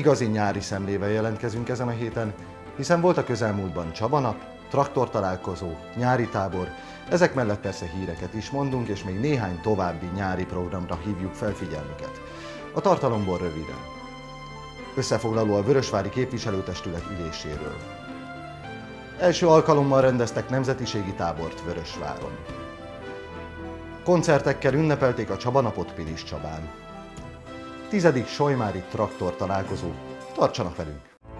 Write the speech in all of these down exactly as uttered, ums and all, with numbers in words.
igazi nyári szemlével jelentkezünk ezen a héten, hiszen volt a közelmúltban Csabanap, traktortalálkozó, nyári tábor, ezek mellett persze híreket is mondunk, és még néhány további nyári programra hívjuk fel figyelmüket. A tartalomból röviden. Összefoglaló a Vörösvári Képviselőtestület üléséről. Első alkalommal rendeztek nemzetiségi tábort Vörösváron. Koncertekkel ünnepelték a Csabanapot Pilis Csabán. Tizedik Solymári traktor találkozó. Tartsanak velünk!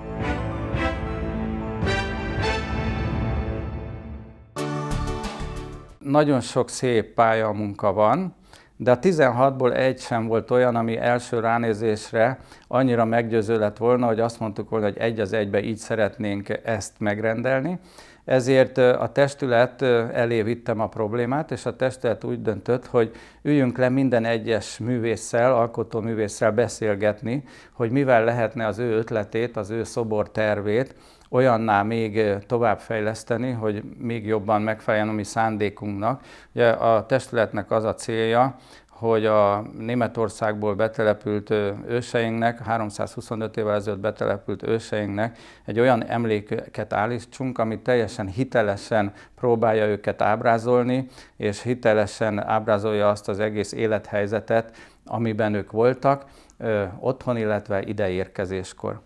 Nagyon sok szép pályamunka van, de a tizenhatból egy sem volt olyan, ami első ránézésre annyira meggyőző lett volna, hogy azt mondtuk volna, hogy egy az egybe így szeretnénk ezt megrendelni. Ezért a testület elé vittem a problémát, és a testület úgy döntött, hogy üljünk le minden egyes művésszel, alkotóművésszel beszélgetni, hogy mivel lehetne az ő ötletét, az ő szobortervét olyanná még továbbfejleszteni, hogy még jobban megfeleljen a mi szándékunknak. Ugye a testületnek az a célja, hogy a Németországból betelepült őseinknek, háromszázhuszonöt évvel ezelőtt betelepült őseinknek egy olyan emléket állítsunk, ami teljesen hitelesen próbálja őket ábrázolni, és hitelesen ábrázolja azt az egész élethelyzetet, amiben ők voltak, otthon, illetve ideérkezéskor.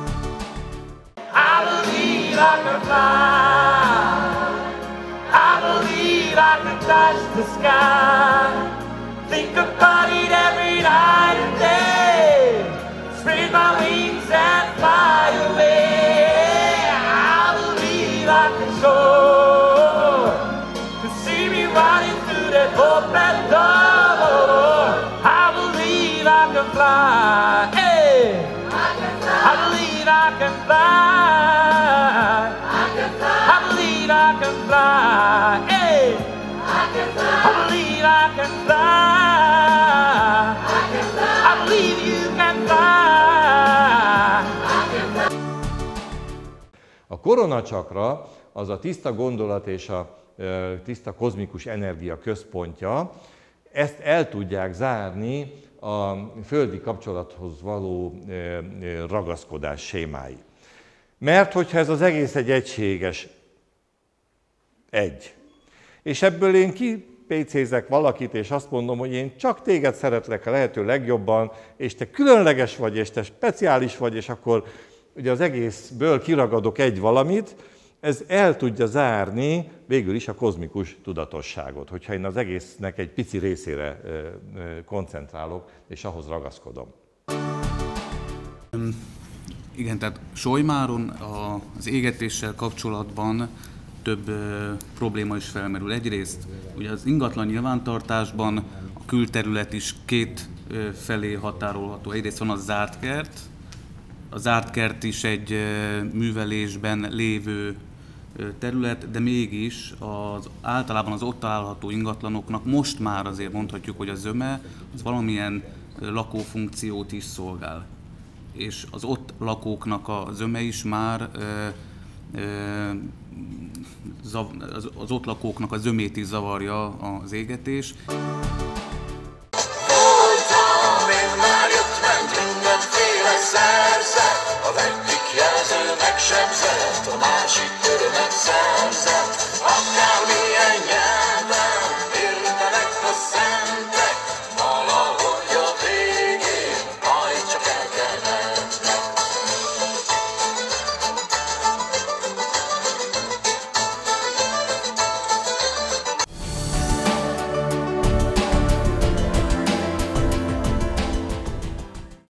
I believe I can fly. I believe I can touch the sky. Think about it every night and day. Spread my wings and fly away. I believe I can soar. To see me running through that open door. I believe I can fly. Hey. I can fly. I believe I can fly. I can fly. I believe I can fly. Hey. I can fly. I believe I can fly. I can fly. I believe you can fly. I can fly. A koronacsakra az a tiszta gondolat és a e, tiszta kozmikus energia központja. Ezt el tudják zárni a földi kapcsolathoz való e, e, ragaszkodás sémái. Mert hogyha ez az egész egy egységes egy, és ebből én kipécézek valakit, és azt mondom, hogy én csak téged szeretlek a lehető legjobban, és te különleges vagy, és te speciális vagy, és akkor ugye az egészből kiragadok egy valamit, ez el tudja zárni végül is a kozmikus tudatosságot, hogyha én az egésznek egy pici részére koncentrálok, és ahhoz ragaszkodom. Igen, tehát Solymáron az égetéssel kapcsolatban több ö, probléma is felmerül. Egyrészt ugye az ingatlan nyilvántartásban a külterület is két ö, felé határolható. Egyrészt van a zárt kert, a zárt kert is egy ö, művelésben lévő ö, terület, de mégis az, általában az ott található ingatlanoknak most már azért mondhatjuk, hogy a zöme az valamilyen ö, lakófunkciót is szolgál. És az ott lakóknak a zöme is már ö, ö, az ott lakóknak a zömét is zavarja az égetés. Voltam én már jött ment mindenféle szerzet, az egyik jelző meg sem zert, a másik